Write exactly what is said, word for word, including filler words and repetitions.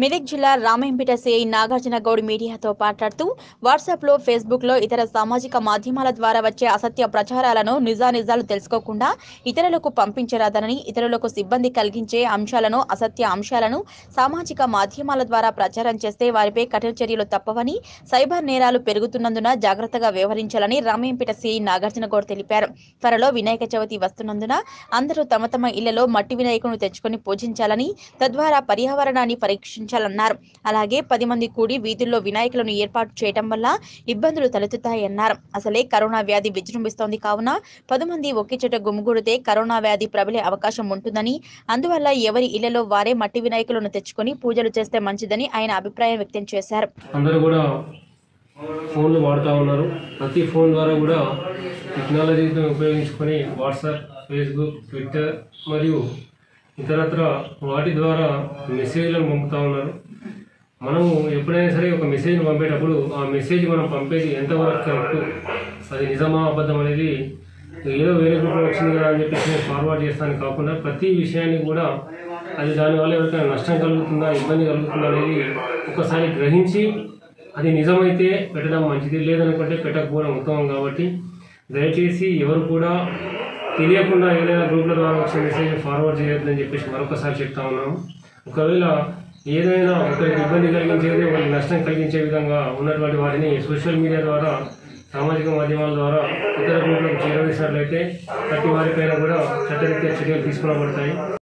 మెదక్ జిల్లా రామేంపేట సిఐ నాగార్జున గౌడ్ మీడియాతో మాట్లాడుతూ వాట్సాప్లో, ఫేస్బుక్లో ఇతర సామాజిక మాధ్యమాల ద్వారా వచ్చే అసత్య ప్రచారాలను నిజానిజాలు తెలుసుకోకుండా ఇతరులకు పంపించరాదనని, ఇతరులకు సిబ్బంది కలిగించే అంశాలను, అసత్య అంశాలను సామాజిక మాధ్యమాల ద్వారా ప్రచారం చేస్తే వారిపై కఠిన చర్యలు తప్పవని, సైబర్ నేరాలు పెరుగుతున్నందున జాగ్రత్తగా వ్యవహరించాలని రామేంపేట సిఐ నాగార్జున గౌడ్ తెలిపారు. త్వరలో వినాయక చవితి వస్తున్నందున అందరూ తమ తమ ఇళ్లలో మట్టి వినాయకులను తెచ్చుకొని పూజించాలని, తద్వారా పర్యావరణాన్ని పరీక్ష న్నారు. అలాగే పది మంది కూడి వీధుల్లో వినాయకులను ఏర్పాటు చేయడం వల్ల ఇబ్బందులు తలెత్తుతాయన్నారు. అసలే కరోనా వ్యాధి విజృంభిస్తోంది కావున పది మంది ఒకే చోట గుమిగూడితే కరోనా వ్యాధి ప్రబలే అవకాశం ఉంటుందని, అందువల్ల ఎవరి ఇళ్లలో వారే మట్టి వినాయకులను తెచ్చుకొని పూజలు చేస్తే మంచిదని ఆయన అభిప్రాయం వ్యక్తం చేశారు. అందరూ కూడా ఫోన్లు వాడుతూ ఉన్నారు. ప్రతి ఫోన్ ద్వారా కూడా టెక్నాలజీని ఉపయోగించుకొని వాట్సాప్, ఫేస్బుక్, ట్విట్టర్ మరియు ఇతరత్ర వాటి ద్వారా మెసేజ్లను పంపుతూ ఉన్నారు. మనము ఎప్పుడైనా సరే ఒక మెసేజ్ని పంపేటప్పుడు ఆ మెసేజ్ మనం పంపేది ఎంతవరకు కరెక్ట్, అది నిజమా అబద్ధం అనేది ఏదో వేరే గ్రూప్లో వచ్చింది కదా అని చెప్పేసి నేను ఫార్వర్డ్ చేస్తాను కాకుండా ప్రతి విషయాన్ని కూడా అది దానివల్ల ఎవరికైనా నష్టం కలుగుతుందా, ఇబ్బంది కలుగుతుందా అనేది ఒకసారి గ్రహించి అది నిజమైతే పెట్టడం మంచిది, లేదనుకుంటే పెట్టకపోవడం ఉత్తమం. కాబట్టి దయచేసి ఎవరు కూడా తెలియకుండా ఏదైనా గ్రూప్ల ద్వారా వచ్చిన మెసేజ్ ఫార్వర్డ్ చేయొద్దని చెప్పేసి మరొకసారి చెప్తా ఉన్నాము. ఒకవేళ ఏదైనా ఒకరికి ఇబ్బంది కలిగించేది, ఒకరికి నష్టం కలిగించే విధంగా ఉన్నటువంటి వాటిని సోషల్ మీడియా ద్వారా, సామాజిక మాధ్యమాల ద్వారా ఇతర గ్రూపులకు చేరవేసినట్లయితే ప్రతి వారిపైన కూడా చట్టరీత్యా చర్యలు తీసుకునబడతాయి.